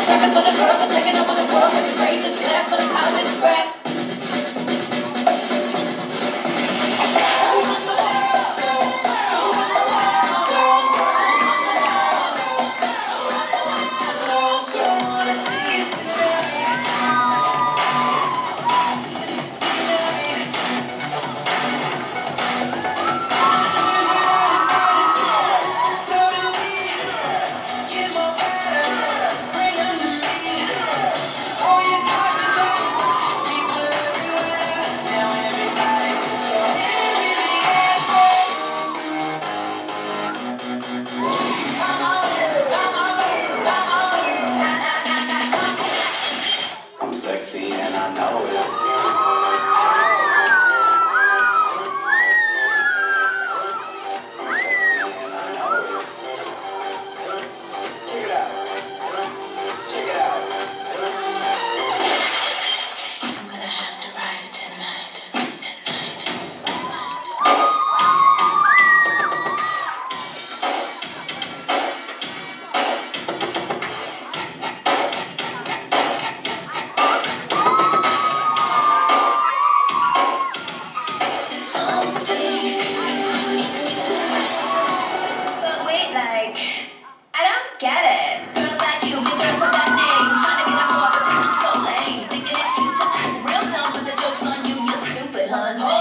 Perfect for the girls and taking over the world with the grades and class for the college grads. I'm sexy and I know it. I'm sexy and I know it. Check it out. Check it out. I'm gonna have to ride it tonight. But wait, like, I don't get it. Girls like you, get girls of that name, trying to get on board, but just sound so lame. Thinking it's cute to act real dumb, but the joke's on you, you stupid, hun.